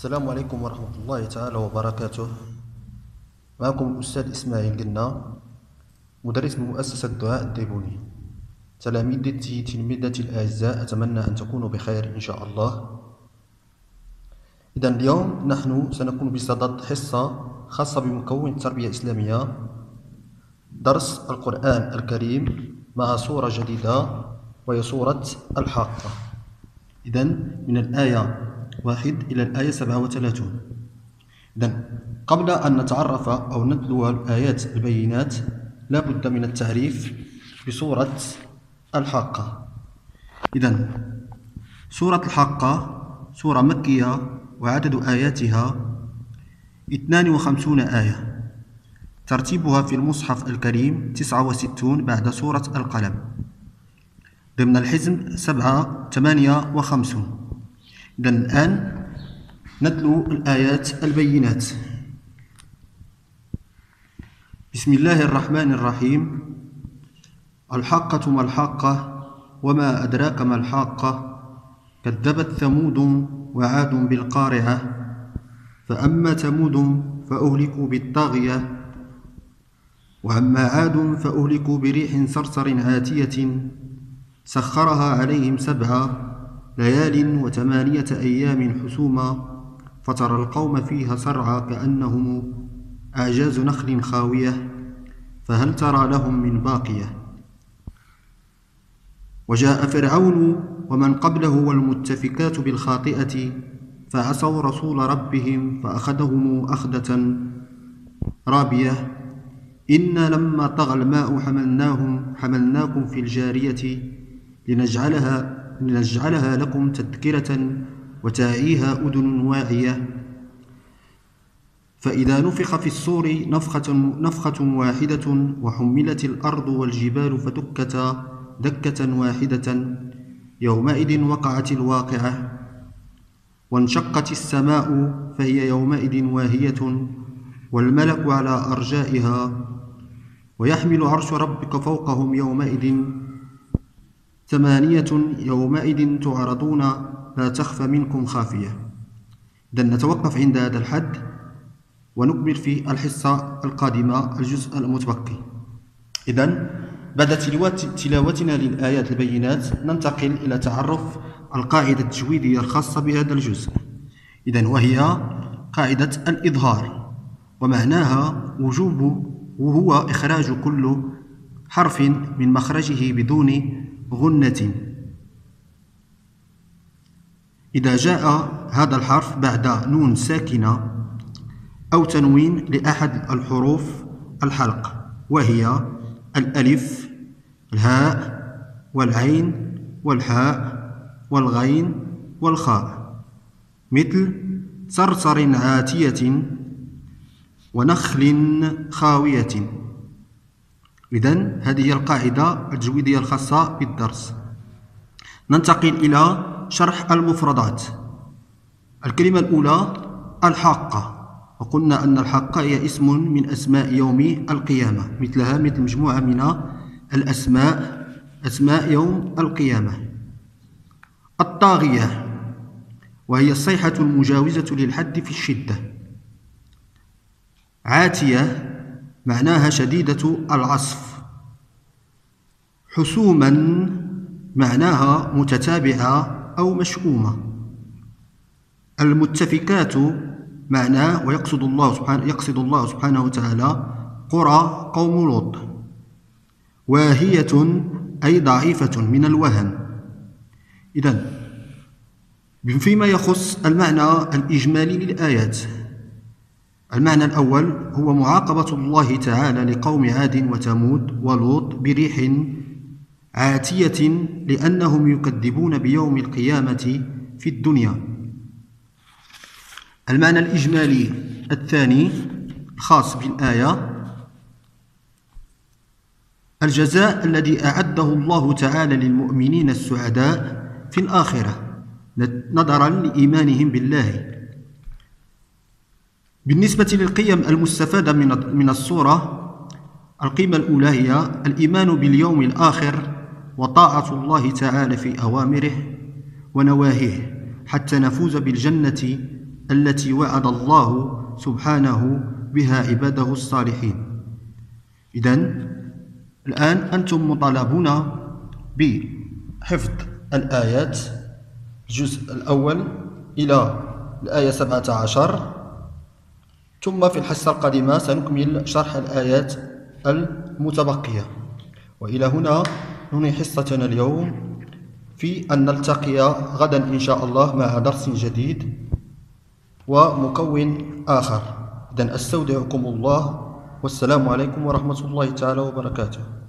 السلام عليكم ورحمة الله تعالى وبركاته. معكم الأستاذ إسماعيل قلنا، مدرس بمؤسسة دعاء الديبوني. تلاميذتي الأعزاء، أتمنى أن تكونوا بخير إن شاء الله. إذا اليوم نحن سنكون بصدد حصة خاصة بمكون التربية الإسلامية، درس القرآن الكريم مع سورة جديدة وهي سورة الحاقة. إذا من الآية 1 إلى الآية 37. إذن قبل أن نتعرف أو نتلو الآيات البينات لا بد من التعريف بسورة الحاقة. إذن سورة الحاقة سورة مكية، وعدد آياتها 52 آية، ترتيبها في المصحف الكريم 69 بعد سورة القلم، ضمن الحزم 58. إذن الآن نتلو الآيات البينات. بسم الله الرحمن الرحيم. الحاقة ما الحاقة، وما أدراك ما الحاقة، كذبت ثمود وعاد بالقارعة، فأما ثمود فأهلكوا بالطاغية، وأما عاد فأهلكوا بريح صرصر عاتية سخرها عليهم 7 ليال و8 أيام حسوما، فترى القوم فيها صرعى كأنهم أعجاز نخل خاوية، فهل ترى لهم من باقية. وجاء فرعون ومن قبله والمتفكات بالخاطئة، فعصوا رسول ربهم فأخذهم أخذة رابية، إنا لما طغى الماء حملناكم في الجارية لنجعلها لكم تذكرة وتعيها أذن واعية، فإذا نفخ في الصور نفخة واحدة، وحملت الأرض والجبال فدكتا دكة واحدة، يومئذ وقعت الواقعة، وانشقت السماء فهي يومئذ واهية، والملك على أرجائها، ويحمل عرش ربك فوقهم يومئذ 8، يومئذ تعرضون لا تخفى منكم خافية. إذن نتوقف عند هذا الحد ونكمل في الحصة القادمة الجزء المتبقي. إذن بعد تلاوتنا للآيات البينات ننتقل إلى تعرف القاعدة التجويدية الخاصة بهذا الجزء. إذن وهي قاعدة الإظهار، ومعناها وهو إخراج كل حرف من مخرجه بدون غنة. إذا جاء هذا الحرف بعد نون ساكنة أو تنوين لأحد الحروف الحلق، وهي الألف، الهاء، والعين، والحاء، والغين، والخاء، مثل صرصر عاتية ونخل خاوية. إذن هذه هي القاعدة التجويدية الخاصة بالدرس. ننتقل إلى شرح المفردات. الكلمة الأولى الحاقة، وقلنا أن الحاقة هي اسم من أسماء يوم القيامة، مثل مجموعة من الأسماء، أسماء يوم القيامة. الطاغية، وهي الصيحة المجاوزة للحد في الشدة. عاتية معناها شديدة العصف. حسوما معناها متتابعة أو مشؤومة. المتفكات معناه، ويقصد الله سبحانه وتعالى قرى قوم لوط. واهية أي ضعيفة من الوهن. إذن فيما يخص المعنى الإجمالي للآيات، المعنى الأول هو معاقبة الله تعالى لقوم عاد وثمود ولوط بريح عاتية لأنهم يكذبون بيوم القيامة في الدنيا. المعنى الإجمالي الثاني الخاص بالآية، الجزاء الذي أعده الله تعالى للمؤمنين السعداء في الآخرة نظرا لإيمانهم بالله. بالنسبة للقيم المستفادة من السورة، القيمة الأولى هي الإيمان باليوم الآخر وطاعة الله تعالى في أوامره ونواهيه حتى نفوز بالجنة التي وعد الله سبحانه بها عباده الصالحين. إذن الآن أنتم مطالبون بحفظ الآيات الجزء الأول إلى الآية 17، ثم في الحصة القادمة سنكمل شرح الآيات المتبقية. وإلى هنا ننهي حصتنا اليوم، في أن نلتقي غدا إن شاء الله مع درس جديد ومكون آخر. إذن أستودعكم الله، والسلام عليكم ورحمة الله تعالى وبركاته.